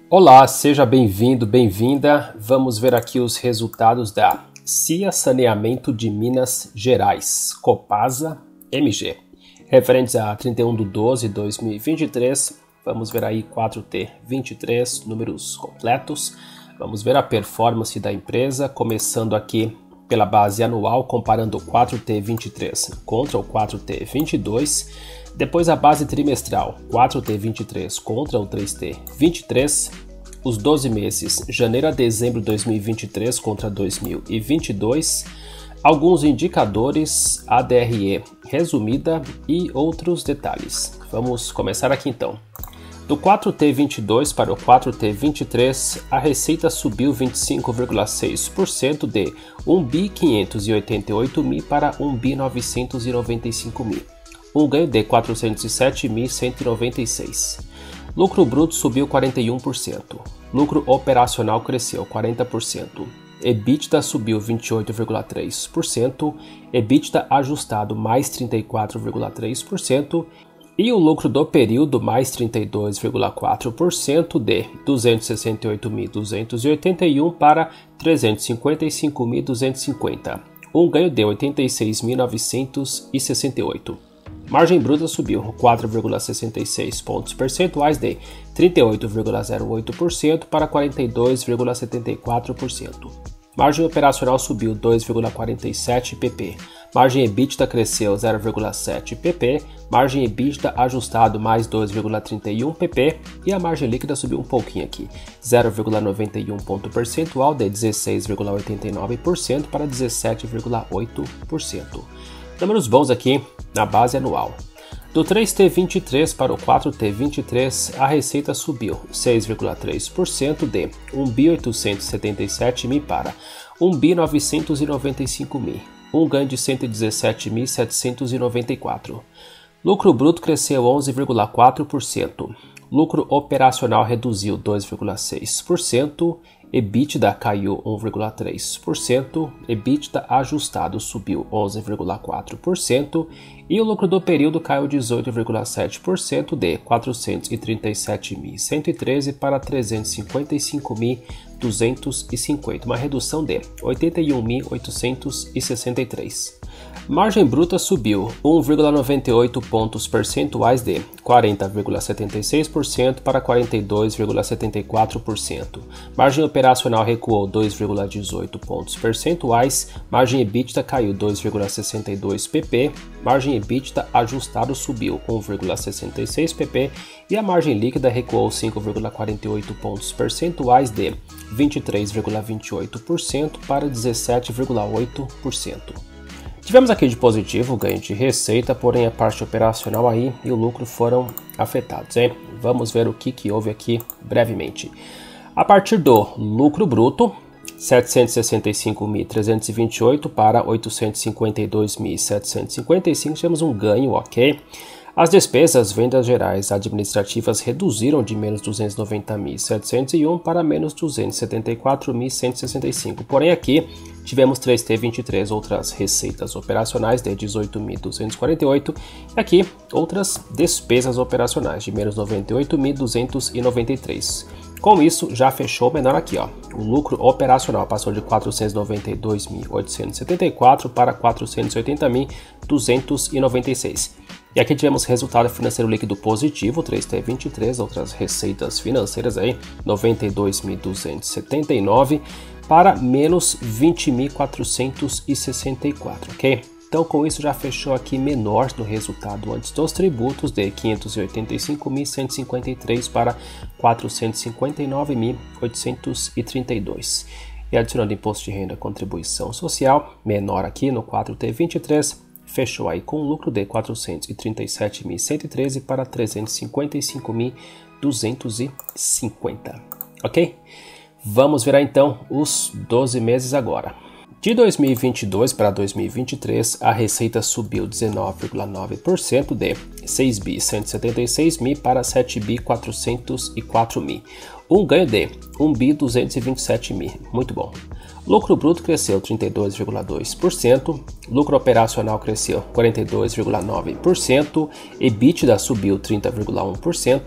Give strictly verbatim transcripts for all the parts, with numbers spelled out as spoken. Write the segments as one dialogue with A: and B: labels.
A: Olá, seja bem-vindo, bem-vinda. Vamos ver aqui os resultados da C I A Saneamento de Minas Gerais, Copasa M G, referentes a trinta e um de doze de dois mil e vinte e três. Vamos ver aí quatro T vinte e três, números completos. Vamos ver a performance da empresa, começando aqui pela base anual, comparando o quatro T vinte e três contra o quatro T vinte e dois. Depois a base trimestral, quatro T vinte e três contra o três T vinte e três. Os doze meses, janeiro a dezembro de dois mil e vinte e três contra dois mil e vinte e dois. Alguns indicadores, A D R E resumida e outros detalhes. Vamos começar aqui então. Do quatro T vinte e dois para o quatro T vinte e três, a receita subiu vinte e cinco vírgula seis por cento de um bi quinhentos e oitenta e oito mil para um bi novecentos e noventa e cinco mil. Um ganho de quatrocentos e sete mil cento e noventa e seis. Lucro bruto subiu quarenta e um por cento. Lucro operacional cresceu quarenta por cento. EBITDA subiu vinte e oito vírgula três por cento. EBITDA ajustado mais trinta e quatro vírgula três por cento. E o lucro do período mais trinta e dois vírgula quatro por cento de duzentos e sessenta e oito mil duzentos e oitenta e um para trezentos e cinquenta e cinco mil duzentos e cinquenta. Um ganho de oitenta e seis mil novecentos e sessenta e oito. Margem bruta subiu quatro vírgula sessenta e seis pontos percentuais de trinta e oito vírgula zero oito por cento para quarenta e dois vírgula setenta e quatro por cento. Margem operacional subiu dois vírgula quarenta e sete pp. Margem EBITDA cresceu zero vírgula sete pp. Margem EBITDA ajustado mais dois vírgula trinta e um pp. E a margem líquida subiu um pouquinho aqui, zero vírgula noventa e um ponto percentual de dezesseis vírgula oitenta e nove por cento para dezessete vírgula oito por cento. Números bons aqui na base anual. Do três T vinte e três para o quatro T vinte e três, a receita subiu seis vírgula três por cento de um bi oitocentos e setenta e sete mil para um bi novecentos e noventa e cinco mil. Um ganho de cento e dezessete mil setecentos e noventa e quatro. Lucro bruto cresceu onze vírgula quatro por cento. Lucro operacional reduziu dois vírgula seis por cento. EBITDA caiu um vírgula três por cento, EBITDA ajustado subiu onze vírgula quatro por cento e o lucro do período caiu dezoito vírgula sete por cento de quatrocentos e trinta e sete mil cento e treze para trezentos e cinquenta e cinco mil duzentos e cinquenta, uma redução de oitenta e um mil oitocentos e sessenta e três. Margem bruta subiu um vírgula noventa e oito pontos percentuais de quarenta vírgula setenta e seis por cento para quarenta e dois vírgula setenta e quatro por cento. Margem operacional recuou dois vírgula dezoito pontos percentuais. Margem EBITDA caiu dois vírgula sessenta e dois pp. Margem EBITDA ajustado subiu um vírgula sessenta e seis pp. E a margem líquida recuou cinco vírgula quarenta e oito pontos percentuais de vinte e três vírgula vinte e oito por cento para dezessete vírgula oito por cento. Tivemos aqui de positivo o ganho de receita, porém a parte operacional aí e o lucro foram afetados, hein? Vamos ver o que, que houve aqui brevemente. A partir do lucro bruto, setecentos e sessenta e cinco mil trezentos e vinte e oito para oitocentos e cinquenta e dois mil setecentos e cinquenta e cinco, tivemos um ganho, ok? As despesas, vendas gerais administrativas reduziram de menos duzentos e noventa mil setecentos e um para menos duzentos e setenta e quatro mil cento e sessenta e cinco. Porém aqui tivemos três T vinte e três, outras receitas operacionais de dezoito mil duzentos e quarenta e oito e aqui outras despesas operacionais de menos noventa e oito mil duzentos e noventa e três. Com isso, já fechou menor aqui, ó. O lucro operacional passou de quatrocentos e noventa e dois mil oitocentos e setenta e quatro para quatrocentos e oitenta mil duzentos e noventa e seis. E aqui tivemos resultado financeiro líquido positivo, três T vinte e três, outras receitas financeiras aí, noventa e dois mil duzentos e setenta e nove para menos vinte mil quatrocentos e sessenta e quatro, ok? Então com isso já fechou aqui menor no resultado antes dos tributos de quinhentos e oitenta e cinco mil cento e cinquenta e três para quatrocentos e cinquenta e nove mil oitocentos e trinta e dois. E adicionando imposto de renda e contribuição social, menor aqui no quatro T vinte e três, fechou aí com um lucro de quatrocentos e trinta e sete mil cento e treze para trezentos e cinquenta e cinco mil duzentos e cinquenta, ok? Vamos ver aí, então os doze meses agora. De dois mil e vinte e dois para dois mil e vinte e três, a receita subiu dezenove vírgula nove por cento de seis bi cento e setenta e seis mil para sete bi quatrocentos e quatro mil. Um ganho de um bi duzentos e vinte e sete mil. Muito bom. Lucro bruto cresceu trinta e dois vírgula dois por cento, lucro operacional cresceu quarenta e dois vírgula nove por cento, EBITDA subiu trinta vírgula um por cento,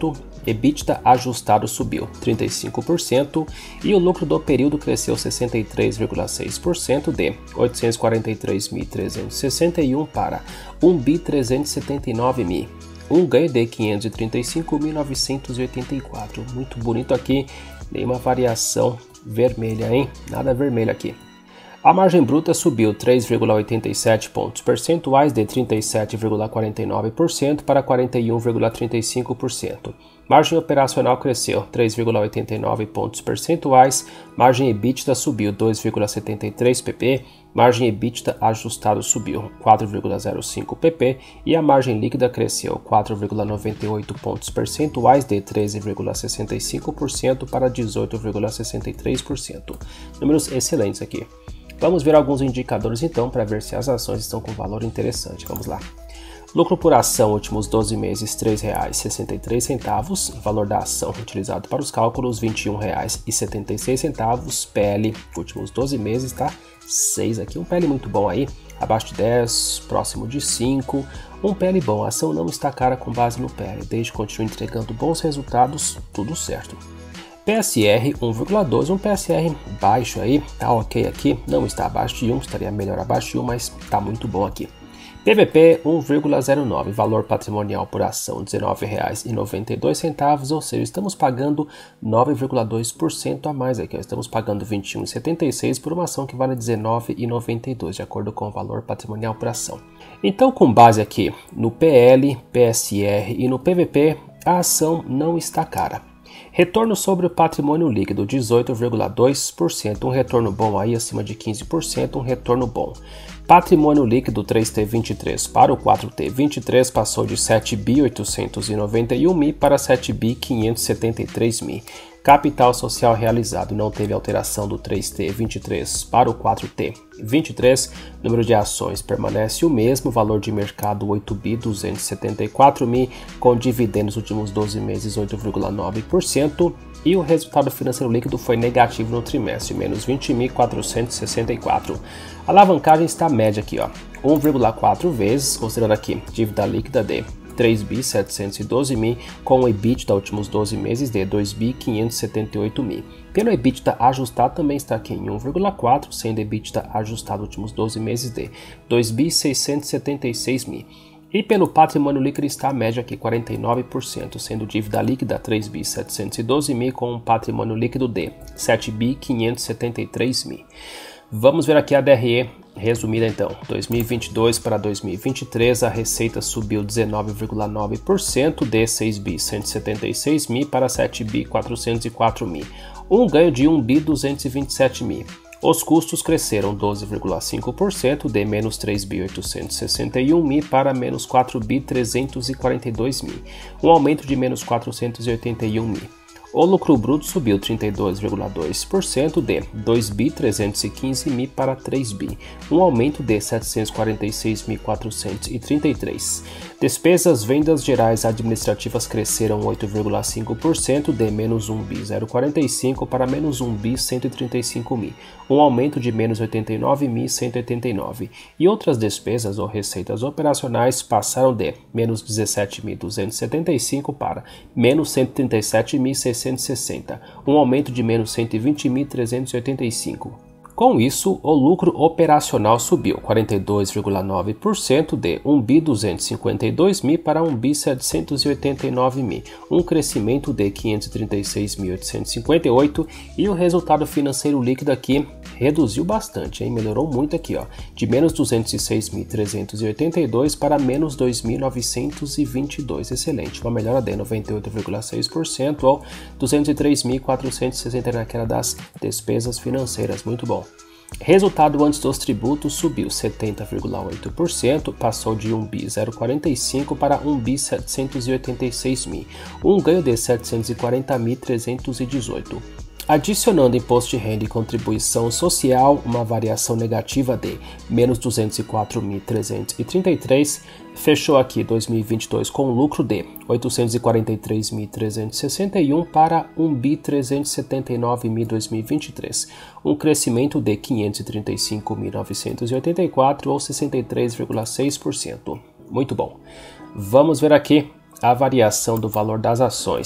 A: EBITDA ajustado subiu trinta e cinco por cento e o lucro do período cresceu sessenta e três vírgula seis por cento de oitocentos e quarenta e três mil trezentos e sessenta e um para um bilhão trezentos e setenta e nove mil. Um ganho de quinhentos e trinta e cinco mil novecentos e oitenta e quatro. Muito bonito aqui, nenhuma variação vermelha, hein? Nada vermelho aqui. A margem bruta subiu três vírgula oitenta e sete pontos percentuais de trinta e sete vírgula quarenta e nove por cento para quarenta e um vírgula trinta e cinco por cento. Margem operacional cresceu três vírgula oitenta e nove pontos percentuais, margem EBITDA subiu dois vírgula setenta e três pp, margem EBITDA ajustado subiu quatro vírgula zero cinco pp e a margem líquida cresceu quatro vírgula noventa e oito pontos percentuais de treze vírgula sessenta e cinco por cento para dezoito vírgula sessenta e três por cento. Números excelentes aqui. Vamos ver alguns indicadores então para ver se as ações estão com valor interessante. Vamos lá. Lucro por ação últimos doze meses três reais e sessenta e três centavos, valor da ação utilizado para os cálculos vinte e um reais e setenta e seis centavos, P L últimos doze meses tá seis aqui, um P L muito bom aí, abaixo de dez, próximo de cinco, um P L bom, a ação não está cara com base no P L, desde que continue entregando bons resultados, tudo certo. P S R um vírgula dois, um P S R baixo aí, tá ok aqui, não está abaixo de um, estaria melhor abaixo de um, mas tá muito bom aqui. P V P um vírgula zero nove, valor patrimonial por ação dezenove reais e noventa e dois centavos, ou seja, estamos pagando nove vírgula dois por cento a mais aqui, estamos pagando vinte e um reais e setenta e seis centavos por uma ação que vale dezenove reais e noventa e dois centavos, de acordo com o valor patrimonial por ação. Então, com base aqui no P L, P S R e no P V P, a ação não está cara. Retorno sobre o patrimônio líquido, dezoito vírgula dois por cento, um retorno bom aí acima de quinze por cento, um retorno bom. Patrimônio líquido três T vinte e três para o quatro T vinte e três passou de sete bilhões oitocentos e noventa e um mil para sete bilhões quinhentos e setenta e três mil. Capital social realizado não teve alteração do três T vinte e três para o quatro T vinte e três, número de ações permanece o mesmo, valor de mercado oito bilhões duzentos e setenta e quatro mil, com dividendos nos últimos doze meses oito vírgula nove por cento e o resultado financeiro líquido foi negativo no trimestre, menos vinte mil quatrocentos e sessenta e quatro. A alavancagem está média aqui, ó, um vírgula quatro vezes, considerando aqui dívida líquida de três bilhões setecentos e doze mil, com o EBITDA últimos doze meses de dois bilhões quinhentos e setenta e oito mil. Pelo EBITDA ajustado também está aqui em um vírgula quatro, sendo EBITDA ajustado últimos doze meses de dois bilhões seiscentos e setenta e seis mil. E pelo patrimônio líquido está a média aqui quarenta e nove por cento, sendo dívida líquida três bilhões setecentos e doze mil, com um patrimônio líquido de sete bilhões quinhentos e setenta e três mil. Vamos ver aqui a D R E resumida então. dois mil e vinte e dois para dois mil e vinte e três, a receita subiu dezenove vírgula nove por cento de seis bilhões cento e setenta e seis mil para sete bilhões quatrocentos e quatro mil, um ganho de um bilhão duzentos e vinte e sete mil. Os custos cresceram doze vírgula cinco por cento de menos três bilhões oitocentos e sessenta e um mil para menos quatro bilhões trezentos e quarenta e dois mil, um aumento de menos quatrocentos e oitenta e um mil. O lucro bruto subiu trinta e dois vírgula dois por cento de dois bilhões trezentos e quinze mil para três bilhões, um aumento de setecentos e quarenta e seis mil quatrocentos e trinta e três. Despesas vendas gerais administrativas cresceram oito vírgula cinco por cento de menos um bilhão zero quarenta e cinco para menos um bilhão cento e trinta e cinco mil, um aumento de menos oitenta e nove mil cento e oitenta e nove. E outras despesas ou receitas operacionais passaram de menos dezessete mil duzentos e setenta e cinco para menos cento e trinta e sete mil seiscentos e sessenta, um aumento de menos cento e vinte mil trezentos e oitenta e cinco. Com isso, o lucro operacional subiu quarenta e dois vírgula nove por cento de um bilhão duzentos e cinquenta e dois mil para um bilhão setecentos e oitenta e nove mil, um crescimento de quinhentos e trinta e seis mil oitocentos e cinquenta e oito, e o resultado financeiro líquido aqui reduziu bastante, hein? Melhorou muito aqui, ó, de menos duzentos e seis mil trezentos e oitenta e dois para menos dois mil novecentos e vinte e dois, excelente, uma melhora de noventa e oito vírgula seis por cento ou duzentos e três mil quatrocentos e sessenta na queda das despesas financeiras, muito bom. Resultado antes dos tributos subiu setenta vírgula oito por cento, passou de um bilhão zero quarenta e cinco para um bilhão setecentos e oitenta e seis mil, um ganho de setecentos e quarenta mil trezentos e dezoito. Adicionando imposto de renda e contribuição social, uma variação negativa de menos duzentos e quatro mil trezentos e trinta e três, fechou aqui dois mil e vinte e dois com lucro de oitocentos e quarenta e três mil trezentos e sessenta e um para um bilhão trezentos e setenta e nove mil em dois mil e vinte e três, um crescimento de quinhentos e trinta e cinco mil novecentos e oitenta e quatro ou sessenta e três vírgula seis por cento. Muito bom. Vamos ver aqui a variação do valor das ações.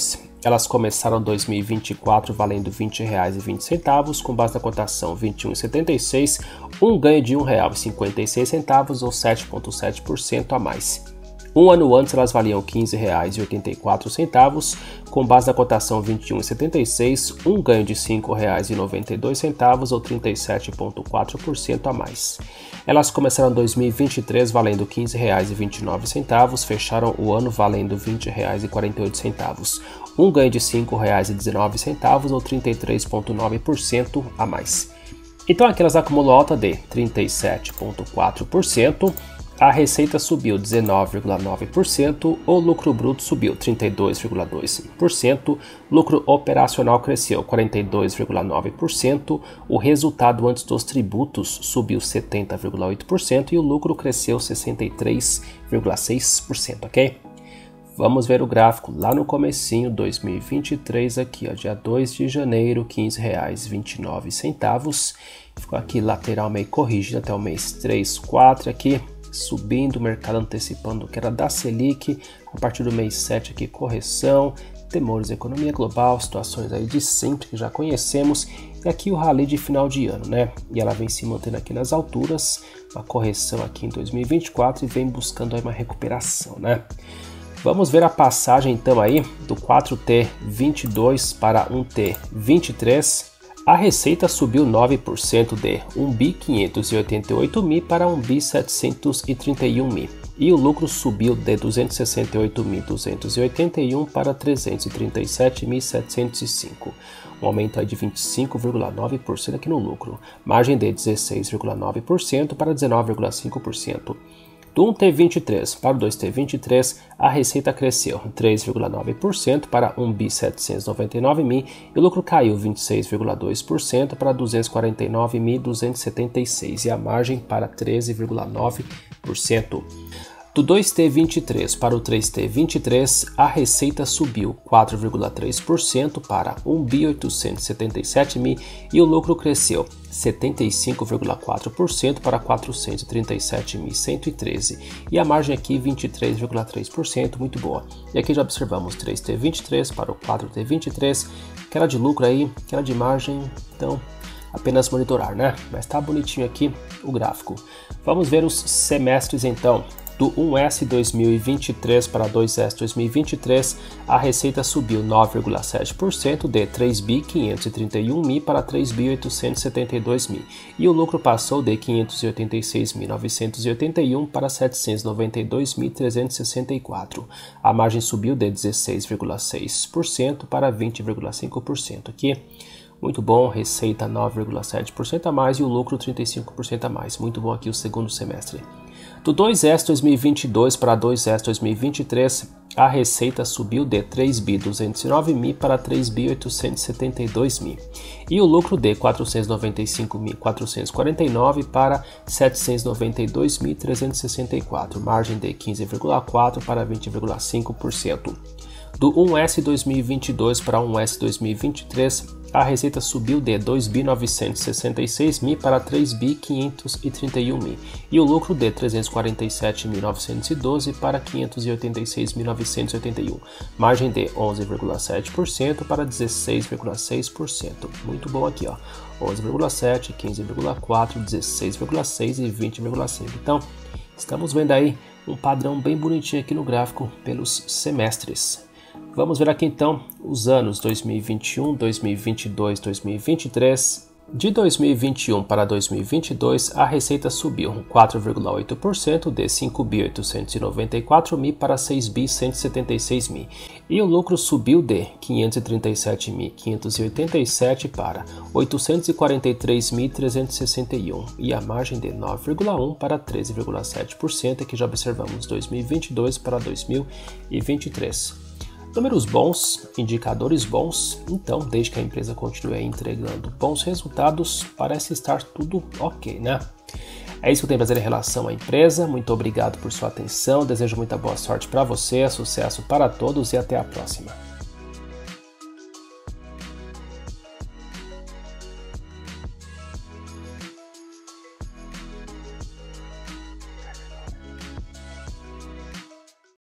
A: Elas começaram dois mil e vinte e quatro valendo vinte reais e vinte centavos, com base na cotação vinte e um reais e setenta e seis centavos, um ganho de um real e cinquenta e seis centavos ou sete vírgula sete por cento a mais. Um ano antes elas valiam quinze reais e oitenta e quatro centavos, com base na cotação vinte e um reais e setenta e seis centavos, um ganho de cinco reais e noventa e dois centavos ou trinta e sete vírgula quatro por cento a mais. Elas começaram em dois mil e vinte e três valendo quinze reais e vinte e nove centavos, fecharam o ano valendo vinte reais e quarenta e oito centavos, um ganho de cinco reais e dezenove centavos ou trinta e três vírgula nove por cento a mais. Então aqui elas acumulam alta de trinta e sete vírgula quatro por cento, a receita subiu dezenove vírgula nove por cento, o lucro bruto subiu trinta e dois vírgula dois por cento, lucro operacional cresceu quarenta e dois vírgula nove por cento, o resultado antes dos tributos subiu setenta vírgula oito por cento e o lucro cresceu sessenta e três vírgula seis por cento, ok? Vamos ver o gráfico lá no comecinho, dois mil e vinte e três, aqui ó, dia dois de janeiro, quinze reais e vinte e nove centavos. Ficou aqui lateral meio corrigido até o mês três, quatro aqui, subindo, o mercado antecipando que era da Selic, a partir do mês sete aqui correção, temores da economia global, situações aí de sempre que já conhecemos, e aqui o rally de final de ano, né? E ela vem se mantendo aqui nas alturas, uma correção aqui em dois mil e vinte e quatro e vem buscando aí uma recuperação, né? Vamos ver a passagem então aí do quatro T vinte e dois para um T vinte e três. A receita subiu nove por cento de um bi quinhentos e oitenta e oito mil para um bi setecentos e trinta e um mil. E o lucro subiu de duzentos e sessenta e oito mil duzentos e oitenta e um para trezentos e trinta e sete mil setecentos e cinco. Um aumento aí de vinte e cinco vírgula nove por cento aqui no lucro. Margem de dezesseis vírgula nove por cento para dezenove vírgula cinco por cento. Do um T vinte e três para o dois T vinte e três, a receita cresceu três vírgula nove por cento para um bi setecentos e noventa e nove mil e o lucro caiu vinte e seis vírgula dois por cento para duzentos e quarenta e nove mil duzentos e setenta e seis e a margem para treze vírgula nove por cento. Do dois T vinte e três para o três T vinte e três, a receita subiu quatro vírgula três por cento para um bi oitocentos e setenta e sete mil e o lucro cresceu setenta e cinco vírgula quatro por cento para quatrocentos e trinta e sete mil cento e treze e a margem aqui vinte e três vírgula três por cento, muito boa. E aqui já observamos três T vinte e três para o quatro T vinte e três, que era de lucro aí, que era de margem, então apenas monitorar, né? Mas tá bonitinho aqui o gráfico. Vamos ver os semestres então. Do um S dois mil e vinte e três para dois S dois mil e vinte e três, a receita subiu nove vírgula sete por cento de três bi quinhentos e trinta e um mil para três bi oitocentos e setenta e dois mil e o lucro passou de quinhentos e oitenta e seis mil novecentos e oitenta e um para setecentos e noventa e dois mil trezentos e sessenta e quatro. A margem subiu de dezesseis vírgula seis por cento para vinte vírgula cinco por cento aqui. Muito bom, receita nove vírgula sete por cento a mais e o lucro trinta e cinco por cento a mais. Muito bom aqui o segundo semestre. Do dois S dois mil e vinte e dois para dois S dois mil e vinte e três, a receita subiu de três bi duzentos e nove mil para três bi oitocentos e setenta e dois mil e o lucro de quatrocentos e noventa e cinco mil quatrocentos e quarenta e nove para setecentos e noventa e dois mil trezentos e sessenta e quatro, margem de quinze vírgula quatro por cento para vinte vírgula cinco por cento. Do um S dois mil e vinte e dois para um S dois mil e vinte e três, a receita subiu de dois bi novecentos e sessenta e seis mil para três bi quinhentos e trinta e um mil e o lucro de trezentos e quarenta e sete mil novecentos e doze para quinhentos e oitenta e seis mil novecentos e oitenta e um, margem de onze vírgula sete por cento para dezesseis vírgula seis por cento. Muito bom aqui, ó. onze vírgula sete, quinze vírgula quatro, dezesseis vírgula seis e vinte vírgula cinco. Então, estamos vendo aí um padrão bem bonitinho aqui no gráfico pelos semestres. Vamos ver aqui então os anos dois mil e vinte e um, dois mil e vinte e dois, dois mil e vinte e três. De dois mil e vinte e um para dois mil e vinte e dois, a receita subiu quatro vírgula oito por cento de cinco bi oitocentos e noventa e quatro mil para seis bi cento e setenta e seis mil e o lucro subiu de quinhentos e trinta e sete mil quinhentos e oitenta e sete para oitocentos e quarenta e três mil trezentos e sessenta e um e a margem de nove vírgula um por cento para treze vírgula sete por cento, que já observamos dois mil e vinte e dois para dois mil e vinte e três. Números bons, indicadores bons, então desde que a empresa continue entregando bons resultados, parece estar tudo ok, né? É isso que eu tenho a dizer em relação à empresa, muito obrigado por sua atenção, desejo muita boa sorte para você, sucesso para todos e até a próxima.